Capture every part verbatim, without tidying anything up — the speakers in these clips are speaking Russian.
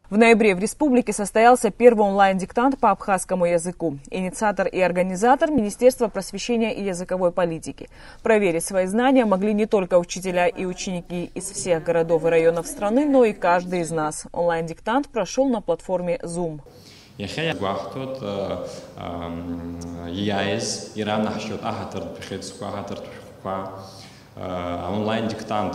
В ноябре в республике состоялся первый онлайн-диктант по абхазскому языку. Инициатор и организатор – Министерство просвещения и языковой политики. Проверить свои знания могли не только учителя и ученики из всех городов и районов страны, но и каждый из нас. Онлайн-диктант прошел на платформе Zoom. онлайн-диктант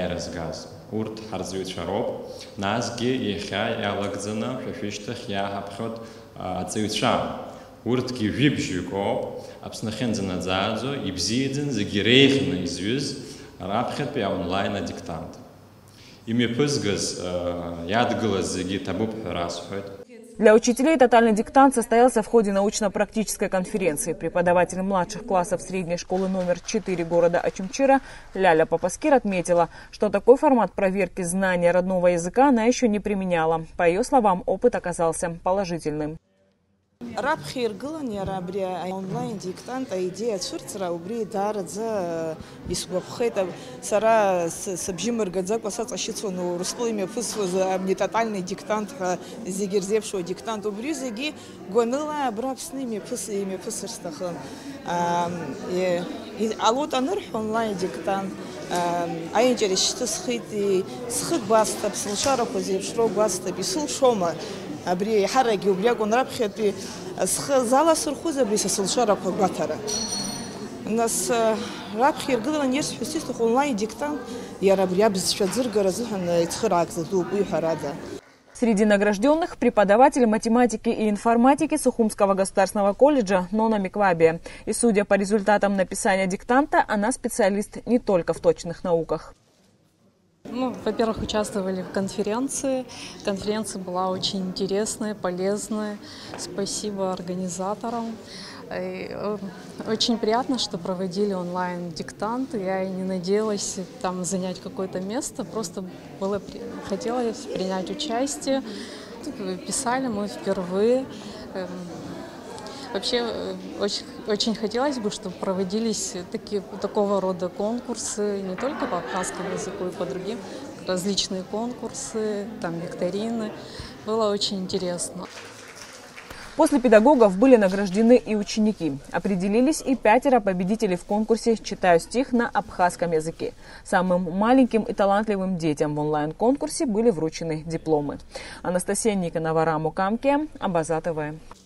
урт харзует шароб, назги и хай алагзана фиштах я хапхот ацуитшам. Урт ки вибжуко, абснахензана зазо, ибзиден загирехна извюз, рабхет пе онлайн-диктант. Ими пызгаз ядглаз заги табуб расхот. Для учителей тотальный диктант состоялся в ходе научно-практической конференции. Преподаватель младших классов средней школы номер четыре города Очумчира Ляля Папаскир отметила, что такой формат проверки знания родного языка она еще не применяла. По ее словам, опыт оказался положительным. Рабхир галани рабрия онлайн диктант идея цурцра убри дарадза исгвабхета сара сабжимер гадзак васац ашицу но руслыми фысваза не тотальный диктант зигерзевшего диктант убри зиги гонила брабсными фысыми фысырстаха и алот аныр онлайн диктант а интересно схити схит баста пслушара позевшро баста бисул шома абри хараги убряг он рабхет зала сурхуза бриса сулшара погатара. Нас рабхир гыла нерс фестистах онлайн диктант я рабря без шадзырга разыхан ицхырак задуб и харада. Среди награжденных преподаватель математики и информатики Сухумского государственного колледжа Нона Миквабия. И судя по результатам написания диктанта, она специалист не только в точных науках. Ну, во-первых, участвовали в конференции. Конференция была очень интересная, полезная. Спасибо организаторам. И очень приятно, что проводили онлайн-диктант. Я и не надеялась там занять какое-то место. Просто было, хотелось принять участие. Писали мы впервые. Вообще очень, очень хотелось бы, чтобы проводились такие, такого рода конкурсы не только по абхазскому языку и по другим, различные конкурсы, там викторины. Было очень интересно. После педагогов были награждены и ученики. Определились и пятеро победителей в конкурсе «Читаю стих на абхазском языке». Самым маленьким и талантливым детям в онлайн-конкурсе были вручены дипломы. Анастасия Никонова, Раму Камке, Абаза ТВ.